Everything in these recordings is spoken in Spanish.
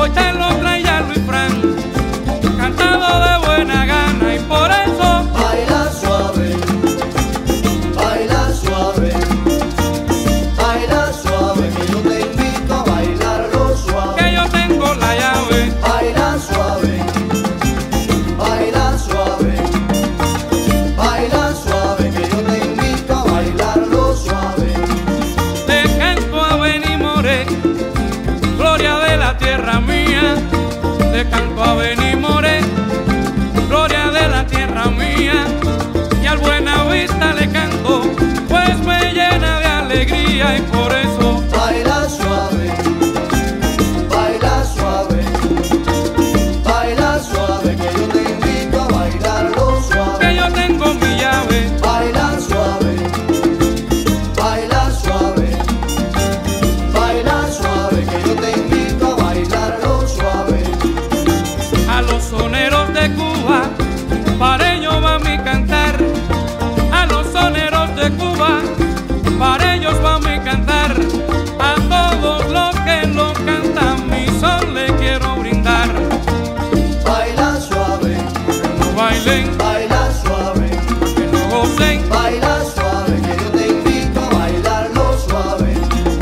Hoy te lo trae ya Luis Fran, cantado de buena gana y por eso baila suave, baila suave, baila suave, que yo te invito a bailarlo suave. que yo tengo la llave. Baila suave, baila suave, baila suave, que yo te invito a bailarlo suave. Le canto a Benny Moré, gloria de la tierra mía. Le canto a Benny Moré, gloria de la tierra mía. Y al Buenavista le canto, pues me llena de alegría y por eso Baila suave, baila suave, baila suave, que yo te invito a bailarlo suave. que yo tengo mi llave. Baila suave, baila suave, baila suave, que yo te invito a bailarlo suave. A los soneros de Cuba, para ellos va mi cantar. A los soneros de Cuba, para ellos va mi cantar. A todos los que lo cantan, mi son le quiero brindar. Baila suave, Que no bailen, baila suave, que no gocen. baila suave, que yo te invito a bailarlo suave.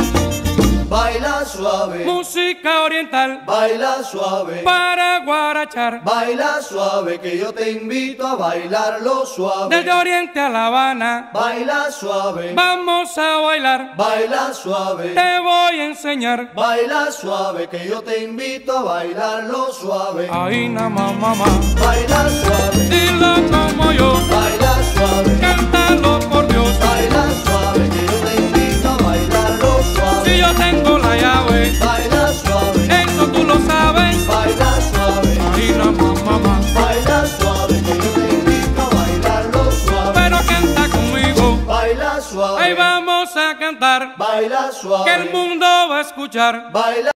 Baila suave, Música oriental baila suave, para guarachar. baila suave, que yo te invito a bailarlo suave. Desde Oriente a La Habana, Baila suave, vamos a bailar. baila suave, Te voy a enseñar. baila suave, que yo te invito a bailarlo suave. Ahí nada más, mamá, Baila suave, dilo como yo. baila suave, Cántalo por Dios. baila suave, que yo te invito a bailarlo suave. Si yo tengo la llave, Baila suave, eso tú lo sabes. baila suave, Ahí nada más, mamá, baila suave, que yo te invito a bailarlo suave. pero canta conmigo. Baila suave, Ahí vamos a cantar, baila suave, que el mundo va a escuchar. baila